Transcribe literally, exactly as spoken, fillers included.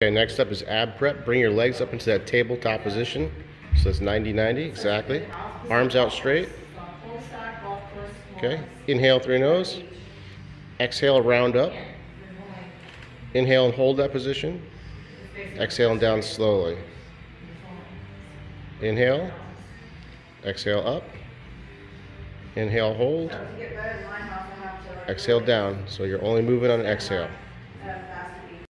Okay, next up is ab prep. Bring your legs up into that tabletop position. So that's ninety ninety, exactly. Arms out straight. Okay, inhale through your nose. Exhale, round up. Inhale and hold that position. Exhale and down slowly. Inhale. Exhale up. Inhale, hold. Exhale down. So you're only moving on an exhale.